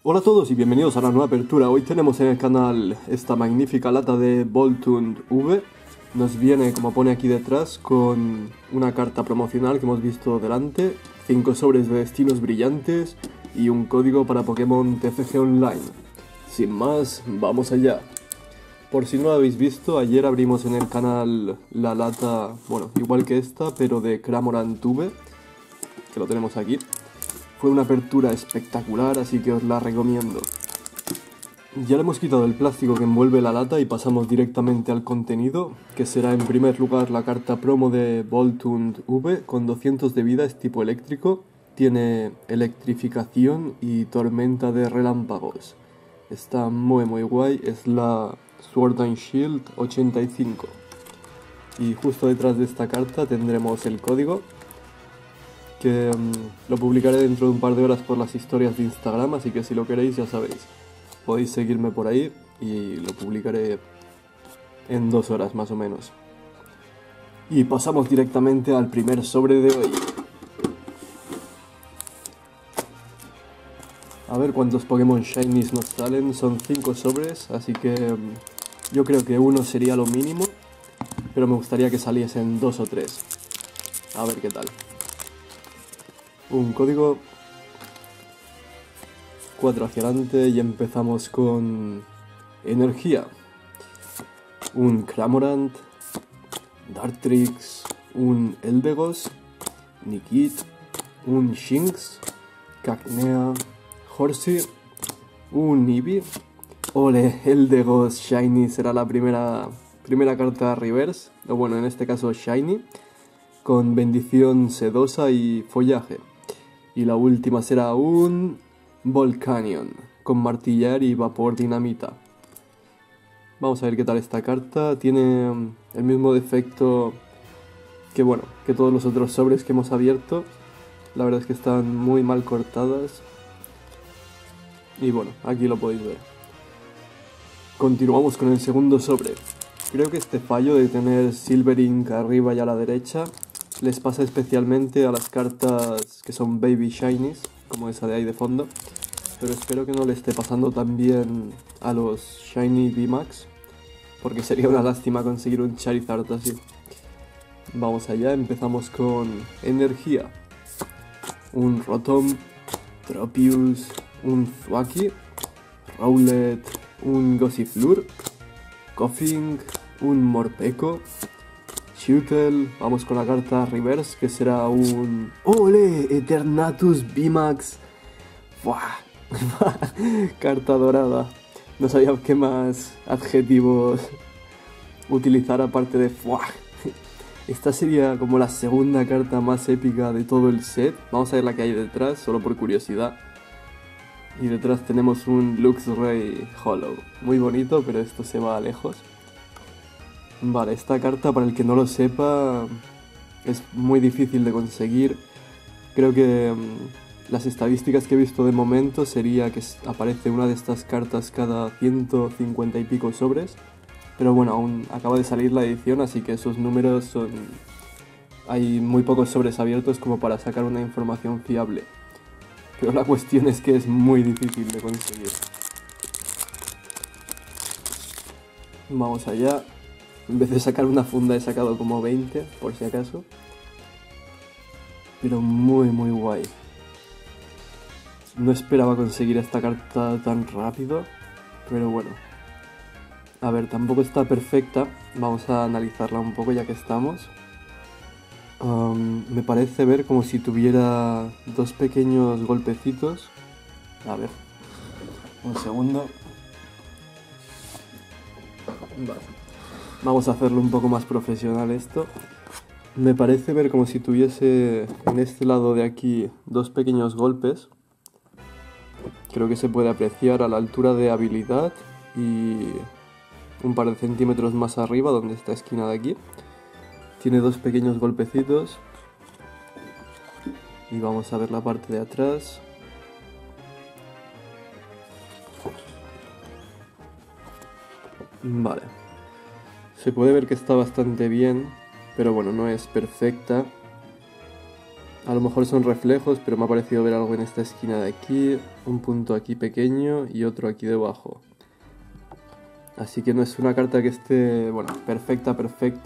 Hola a todos y bienvenidos a la nueva apertura. Hoy tenemos en el canal esta magnífica lata de Voltund V. Nos viene, como pone aquí detrás, con una carta promocional que hemos visto delante, 5 sobres de destinos brillantes y un código para Pokémon TCG Online. Sin más, vamos allá. Por si no lo habéis visto, ayer abrimos en el canal la lata, bueno, igual que esta, pero de Cramorant V, que lo tenemos aquí. Fue una apertura espectacular, así que os la recomiendo. Ya le hemos quitado el plástico que envuelve la lata y pasamos directamente al contenido, que será en primer lugar la carta promo de Voltund V con 200 de vida, es tipo eléctrico, tiene electrificación y tormenta de relámpagos. Está muy guay, es la Sword and Shield 85. Y justo detrás de esta carta tendremos el código, que lo publicaré dentro de un par de horas por las historias de Instagram, así que si lo queréis ya sabéis, podéis seguirme por ahí y lo publicaré en 2 horas más o menos. Y pasamos directamente al primer sobre de hoy. A ver cuántos Pokémon Shinies nos salen, son 5 sobres, así que yo creo que uno sería lo mínimo, pero me gustaría que saliesen 2 o 3. A ver qué tal. Un código, 4 hacia adelante y empezamos con energía. Un Cramorant, Dartrix, un Eldegoss, Nickit, un Shinx, Cacnea, Horsey, un Eevee. Ole, Eldegoss Shiny será la primera carta reverse, o bueno, en este caso Shiny, con bendición sedosa y follaje. Y la última será un Volcanion, con martillar y vapor dinamita. Vamos a ver qué tal esta carta. Tiene el mismo defecto que, bueno, que todos los otros sobres que hemos abierto. La verdad es que están muy mal cortadas. Y bueno, aquí lo podéis ver. Continuamos con el segundo sobre. Creo que este fallo de tener Silver Ink arriba y a la derecha les pasa especialmente a las cartas que son Baby Shinies, como esa de ahí de fondo, pero espero que no le esté pasando también a los Shiny VMAX, porque sería una lástima conseguir un Charizard así. Vamos allá, empezamos con energía. Un Rotom, Tropius, un Thwackey, Rowlet, un Gossifleur, Koffing, un Morpeko, Shutel. Vamos con la carta reverse, que será un... ¡Ole! Eternatus VMAX. ¡Buah! Carta dorada. No sabía qué más adjetivos utilizar aparte de ¡buah! Esta sería como la segunda carta más épica de todo el set. Vamos a ver la que hay detrás, solo por curiosidad. Y detrás tenemos un Luxray Hollow. Muy bonito, pero esto se va lejos. Vale, esta carta, para el que no lo sepa, es muy difícil de conseguir. Creo que las estadísticas que he visto de momento sería que aparece una de estas cartas cada 150 y pico sobres. Pero bueno, aún acaba de salir la edición, así que esos números son... Hay muy pocos sobres abiertos como para sacar una información fiable. Pero la cuestión es que es muy difícil de conseguir. Vamos allá. En vez de sacar una funda he sacado como 20, por si acaso. Pero muy guay. No esperaba conseguir esta carta tan rápido, pero bueno. A ver, tampoco está perfecta. Vamos a analizarla un poco ya que estamos. Me parece ver como si tuviera 2 pequeños golpecitos. A ver, un segundo. Vale. Vamos a hacerlo un poco más profesional esto. Me parece ver como si tuviese en este lado de aquí 2 pequeños golpes. Creo que se puede apreciar a la altura de habilidad y un par de centímetros más arriba, donde esta esquina de aquí. Tiene 2 pequeños golpecitos. Y vamos a ver la parte de atrás. Vale. Se puede ver que está bastante bien, pero bueno, no es perfecta. A lo mejor son reflejos, pero me ha parecido ver algo en esta esquina de aquí, un punto aquí pequeño y otro aquí debajo. Así que no es una carta que esté, bueno, perfecta.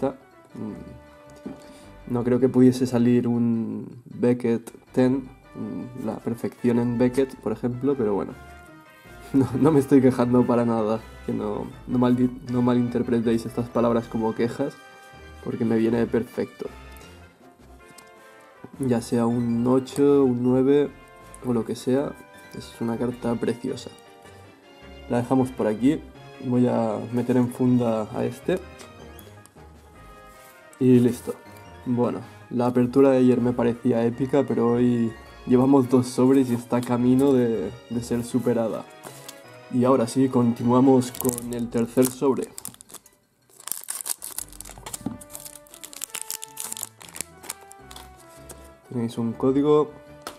No creo que pudiese salir un Beckett 10, la perfección en Beckett, por ejemplo, pero bueno. No me estoy quejando para nada, que no malinterpretéis estas palabras como quejas, porque me viene perfecto. Ya sea un 8, un 9 o lo que sea, es una carta preciosa. La dejamos por aquí, voy a meter en funda a este. Y listo. Bueno, la apertura de ayer me parecía épica, pero hoy llevamos 2 sobres y está camino de ser superada. Y ahora sí, continuamos con el tercer sobre. Tenéis un código.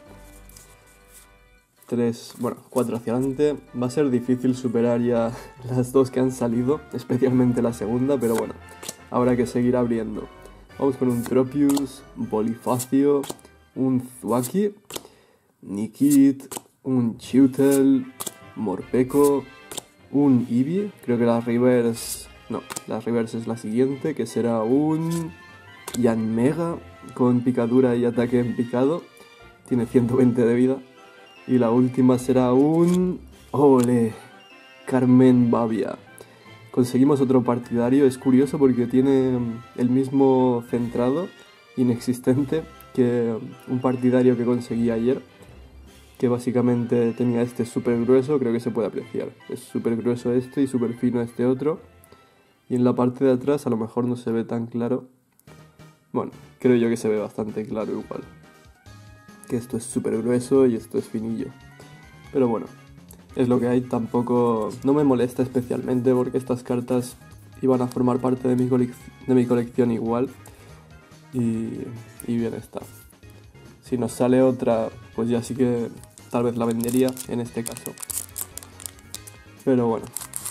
4 hacia adelante. Va a ser difícil superar ya las 2 que han salido, especialmente la segunda, pero bueno, habrá que seguir abriendo. Vamos con un Tropius, Bonifacio, un Thwackey, Nickit, un Chewtle, Morpeko, un Eevee, creo que la reverse... No, la reverse es la siguiente, que será un Yanmega con picadura y ataque en picado, tiene 120 de vida. Y la última será un... ¡Ole! Carmen Bavia. Conseguimos otro partidario, es curioso porque tiene el mismo centrado inexistente que un partidario que conseguí ayer, que básicamente tenía este súper grueso, creo que se puede apreciar. Es súper grueso este y súper fino este otro. Y en la parte de atrás a lo mejor no se ve tan claro. Bueno, creo yo que se ve bastante claro igual. Que esto es súper grueso y esto es finillo. Pero bueno, es lo que hay, tampoco... No me molesta especialmente porque estas cartas iban a formar parte de mi colección igual. Y bien está. Si nos sale otra, pues ya sí que tal vez la vendería en este caso. Pero bueno,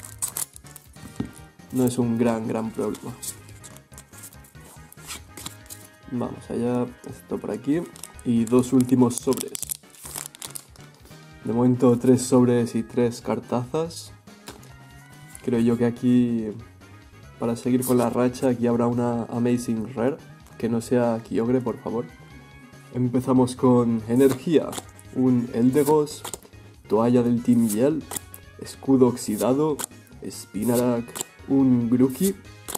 no es un gran problema. Vamos allá, esto por aquí. Y 2 últimos sobres. De momento 3 sobres y 3 cartazas. Creo yo que aquí, para seguir con la racha, aquí habrá una Amazing Rare. Que no sea Kyogre, por favor. Empezamos con energía. Un Eldegoss, toalla del Team Yell, escudo oxidado, Spinarak, un Grookey,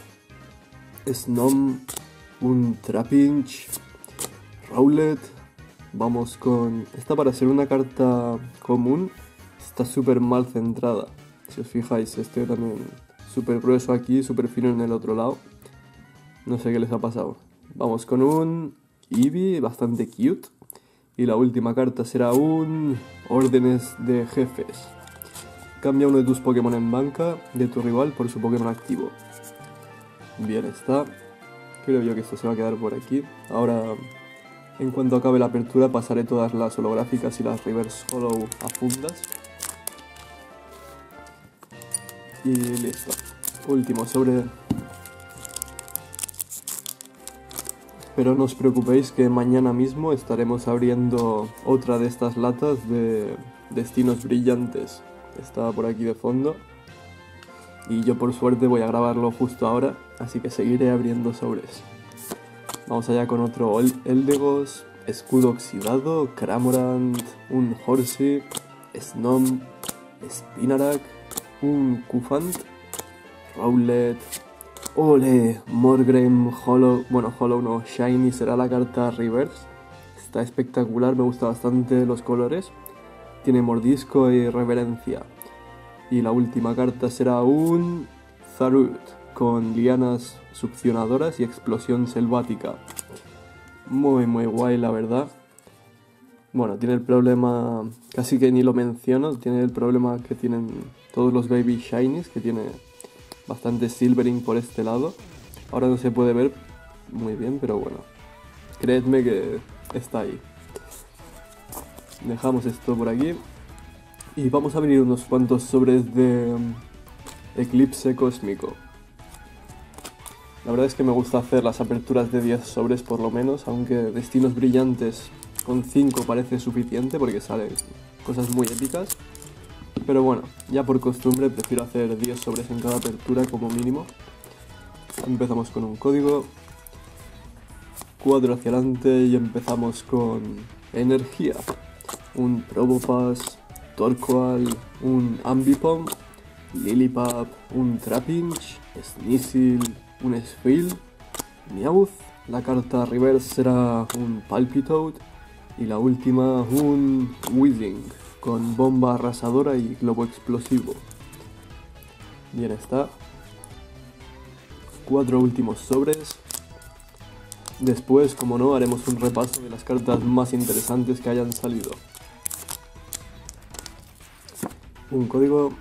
Snom, un Trapinch, Rowlet. Vamos con... Esta, para ser una carta común, está súper mal centrada. Si os fijáis, este también súper grueso aquí, súper fino en el otro lado. No sé qué les ha pasado. Vamos con un Eevee, bastante cute. Y la última carta será un Órdenes de Jefes. Cambia uno de tus Pokémon en banca de tu rival por su Pokémon activo. Bien está. Creo yo que esto se va a quedar por aquí. Ahora, en cuanto acabe la apertura, pasaré todas las holográficas y las reverse hollow a fundas. Y listo. Último sobre. Pero no os preocupéis que mañana mismo estaremos abriendo otra de estas latas de destinos brillantes. Está por aquí de fondo. Y yo por suerte voy a grabarlo justo ahora, así que seguiré abriendo sobres. Vamos allá con otro Eldegoss, escudo oxidado, Cramorant, un Horsey, Snom, Spinarak, un Cufant, Rowlet... ¡Ole! Morgrem, Hollow... Bueno, Hollow no, Shiny será la carta reverse. Está espectacular, me gusta bastante los colores. Tiene mordisco y reverencia. Y la última carta será un Zarut, con lianas succionadoras y explosión selvática. Muy guay, la verdad. Bueno, tiene el problema, casi que ni lo menciono, tiene el problema que tienen todos los Baby Shinies, que tiene bastante silvering por este lado. Ahora no se puede ver muy bien, pero bueno, creedme que está ahí. Dejamos esto por aquí y vamos a abrir unos cuantos sobres de Eclipse Cósmico. La verdad es que me gusta hacer las aperturas de 10 sobres por lo menos, aunque destinos brillantes con 5 parece suficiente porque salen cosas muy épicas. Pero bueno, ya por costumbre prefiero hacer 10 sobres en cada apertura como mínimo. Empezamos con un código, 4 hacia adelante y empezamos con energía. Un Probopass, Torkoal, un Ambipom, Lillipup, un Trapinch, Sneasel, un Spheal, Meowth, la carta reverse será un Palpitoad y la última un Weezing con bomba arrasadora y globo explosivo. Bien está. 4 últimos sobres. Después, como no, haremos un repaso de las cartas más interesantes que hayan salido. Un código.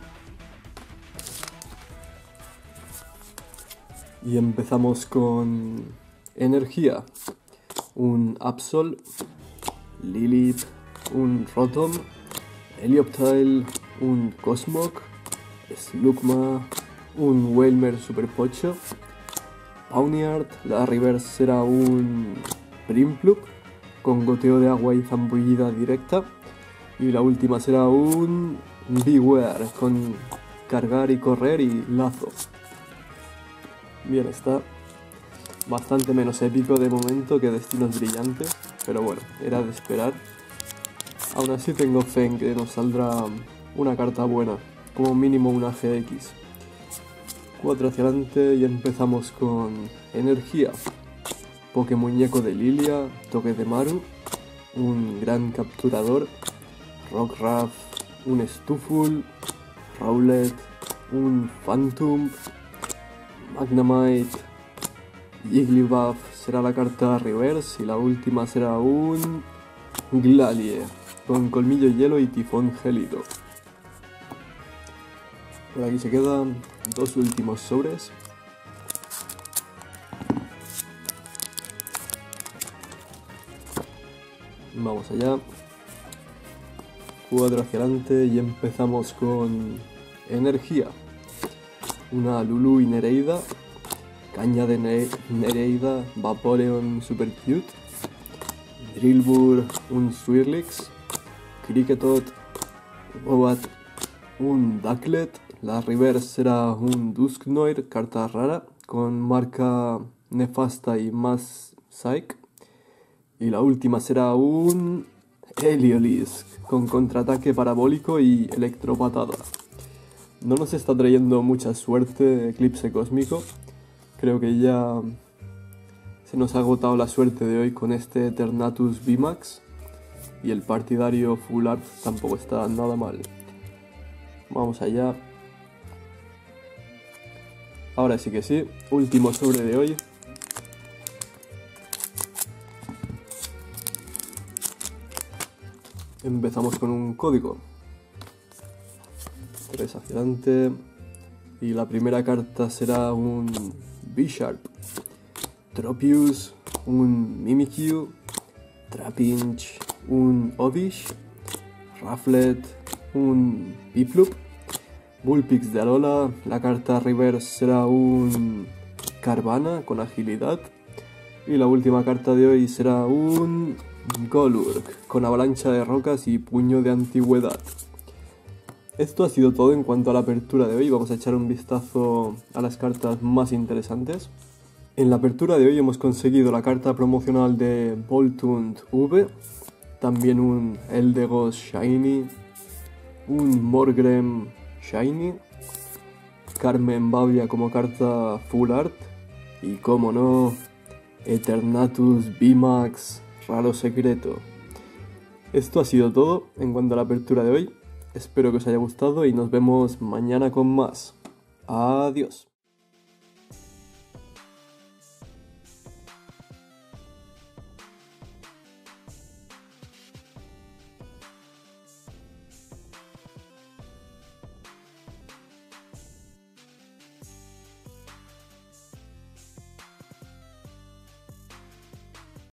Y empezamos con energía. Un Absol, Lilip, un Rotom, Helioptile, un Cosmog, Slugma, un Wailmer Super Pocho, Pawniard, la reverse será un Primplup con goteo de agua y zambullida directa y la última será un Beware con cargar y correr y lazo. Bien está, bastante menos épico de momento que destinos brillantes, pero bueno, era de esperar. Aún así tengo fe en que nos saldrá una carta buena, como mínimo una GX. 4 hacia adelante y empezamos con energía. Pokémuñeco de Lilia, toque de Maru, un gran capturador, Rockruff, un Stuful, Rowlet, un Phantom, Magnemite, Jigglypuff será la carta reverse y la última será un Glalie con colmillo hielo y tifón gélido. Por aquí se quedan 2 últimos sobres. Vamos allá. 4 hacia adelante y empezamos con energía. Una Lulu y Nereida, Caña de Nereida, Vaporeon Super Cute, Drillbur, un Swirlix, Kricketot, Bobat, un Ducklet, la reverse será un Dusknoir, carta rara, con marca nefasta y más Psych, y la última será un Heliolisk, con contraataque parabólico y electropatada. No nos está trayendo mucha suerte Eclipse Cósmico. Creo que ya se nos ha agotado la suerte de hoy con este Eternatus VMAX. Y el partidario Full Art tampoco está nada mal. Vamos allá. Ahora sí que sí. Último sobre de hoy. Empezamos con un código. 3 hacia adelante y la primera carta será un Bisharp, Tropius, un Mimikyu, Trapinch, un Oddish, Rufflet, un Piplup, Bullpix de Alola, la carta reverse será un Carvanha con agilidad y la última carta de hoy será un Golurk con avalancha de rocas y puño de antigüedad. Esto ha sido todo en cuanto a la apertura de hoy. Vamos a echar un vistazo a las cartas más interesantes. En la apertura de hoy hemos conseguido la carta promocional de Voltund V, también un Eldegoss Shiny, un Morgrem Shiny, Carmen Bavia como carta Full Art y, como no, Eternatus VMAX raro secreto. Esto ha sido todo en cuanto a la apertura de hoy. Espero que os haya gustado y nos vemos mañana con más. Adiós.